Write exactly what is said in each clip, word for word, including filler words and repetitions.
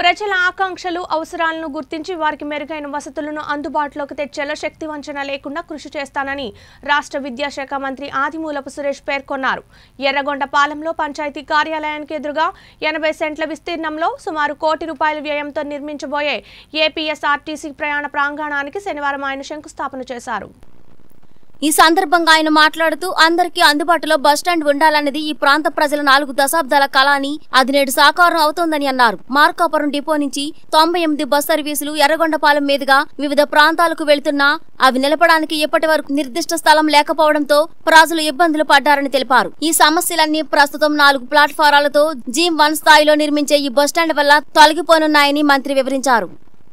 ప్రజల ఆకాంక్షలు అవసరాలను గుర్తించి వారికి మెరుగైన వసతులను అందుబాటులోకి తెచ్చేలా శక్తి వంచన లేకుండా కృషి చేస్తానని రాష్ట్ర విద్యాశాఖ మంత్రి ఆదిమూలపు సురేష్ పేర్కొన్నారు. ఎర్రగొండపాలెంలో పంచాయతీ కార్యాలయానికి ఎదురుగా ఎనభై సెంట్ల విస్తీర్ణంలో సుమారు కోటి రూపాయల వ్యయంతో నిర్మించబోయే ఏపీఎస్ఆర్టీసీ ప్రయాణ ప్రాంగణానికి శనివారం ఆయన శంకుస్థాపన చేశారు. ఈ సందర్భంగా ఆయన మాట్లాడుతూ అందరికీ అందుబాటులో బస్టాండ్ ఉండాలన్నది ఈ ప్రాంత ప్రజల నాలుగు దశాబ్దాల కళ అని అది నేడు సాకారం అవుతోందని అన్నారు. మార్కాపురం డిపో నుంచి తొంభై ఎనిమిది బస్ సర్వీసులు ఎర్రగొండపాలెం మీదుగా వివిధ ప్రాంతాలకు వెళుతున్నా అవి నిలపడానికి ఇప్పటి వరకు నిర్దిష్ట స్థలం లేకపోవడంతో ప్రజలు ఇబ్బందులు పడ్డారని తెలిపారు. ఈ సమస్యలన్నీ ప్రస్తుతం నాలుగు ప్లాట్ఫారాలతో జీమ్ వన్ స్థాయిలో నిర్మించే ఈ బస్టాండ్ వల్ల తొలగిపోనున్నాయని మంత్రి వివరించారు.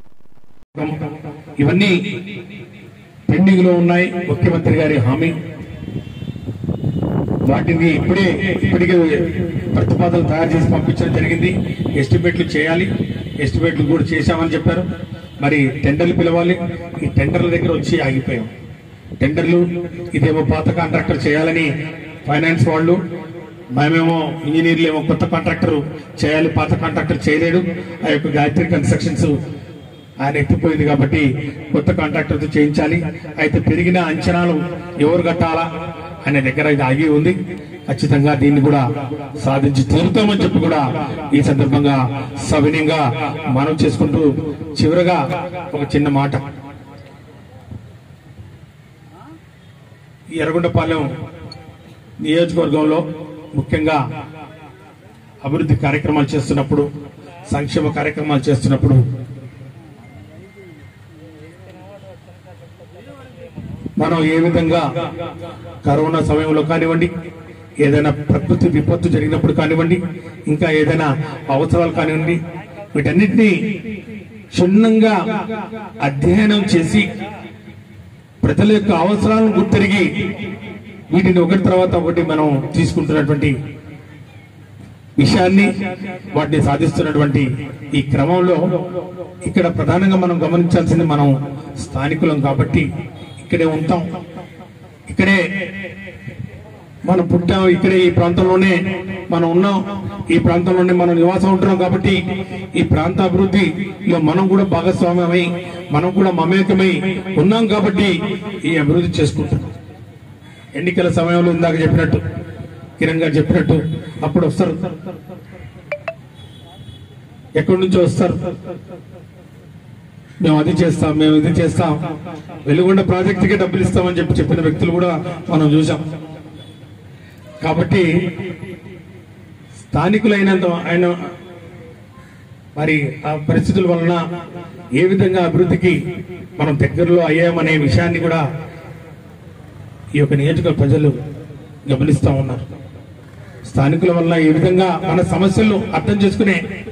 పెండింగ్ లో ఉన్నాయి ముఖ్యమంత్రి గారి హామీ. వాటిని ఇప్పుడే ఇప్పటికే ప్రతిపాదనలు తయారు చేసి పంపించడం జరిగింది. ఎస్టిమేట్లు చేయాలి, ఎస్టిమేట్లు కూడా చేశామని చెప్పారు. మరి టెండర్లు పిలవాలి. ఈ టెండర్ల దగ్గర వచ్చి ఆగిపోయాం. టెండర్లు ఇదేమో పాత కాంట్రాక్టర్ చేయాలని ఫైనాన్స్ వాళ్ళు, మేమేమో ఇంజనీర్లు ఏమో కొత్త కాంట్రాక్టర్ చేయాలి, పాత కాంట్రాక్టర్ చేయలేడు. ఆ యొక్క గాయత్రి కన్స్ట్రక్షన్స్ ఆయన ఎత్తిపోయింది కాబట్టి కొత్త కాంట్రాక్టర్తో చేయించాలి. అయితే పెరిగిన అంచనాలు ఎవరు కట్టాలా అనే దగ్గర ఇది ఆగి ఉంది. ఖచ్చితంగా దీన్ని కూడా సాధించి తీరుతామని చెప్పి కూడా ఈ సందర్భంగా సవినయంగా మనం చేసుకుంటూ చివరగా ఒక చిన్న మాట. ఈ ఎర్రగొండపాలెం నియోజకవర్గంలో ముఖ్యంగా అభివృద్ధి కార్యక్రమాలు చేస్తున్నప్పుడు, సంక్షేమ కార్యక్రమాలు చేస్తున్నప్పుడు మనం ఏ విధంగా కరోనా సమయంలో కానివ్వండి, ఏదైనా ప్రకృతి విపత్తు జరిగినప్పుడు కానివ్వండి, ఇంకా ఏదైనా అవసరాలు కానివ్వండి, వీటన్నిటినీ క్షుణ్ణంగా అధ్యయనం చేసి ప్రజల యొక్క అవసరాలను గుర్తిరిగి వీటిని ఒకటి తర్వాత ఒకటి మనం తీసుకుంటున్నటువంటి విషయాన్ని, వాటిని సాధిస్తున్నటువంటి ఈ క్రమంలో ఇక్కడ ప్రధానంగా మనం గమనించాల్సింది, మనం స్థానికులం కాబట్టి ఇక్కడే ఉంటాం, ఇక్కడే మనం పుట్టాం, ఇక్కడే ఈ ప్రాంతంలోనే మనం ఉన్నాం, ఈ ప్రాంతంలోనే మనం నివాసం ఉంటున్నాం. కాబట్టి ఈ ప్రాంత అభివృద్ధిలో మనం కూడా భాగస్వామ్యమై మనం కూడా మమేకమై ఉన్నాం. కాబట్టి ఈ అభివృద్ధి చేసుకుంటున్నాం. ఎన్నికల సమయంలో ఇందాక చెప్పినట్టు, కిరణ్ గారు చెప్పినట్టు, అప్పుడు వస్తారు, ఎక్కడి నుంచో వస్తారు, మేము అది చేస్తాం, మేము ఇది చేస్తాం, వెలుగొండ ప్రాజెక్టుకే డబ్బులు ఇస్తామని చెప్పి చెప్పిన వ్యక్తులు కూడా మనం చూసాం. కాబట్టి స్థానికులైనంత ఆయన మరి ఆ పరిస్థితుల వలన ఏ విధంగా అభివృద్ధికి మనం దగ్గరలో అయ్యామనే విషయాన్ని కూడా ఈ యొక్క నియోజకవర్గ ప్రజలు గమనిస్తూ ఉన్నారు. స్థానికుల వల్ల ఏ విధంగా మన సమస్యలను అర్థం చేసుకునే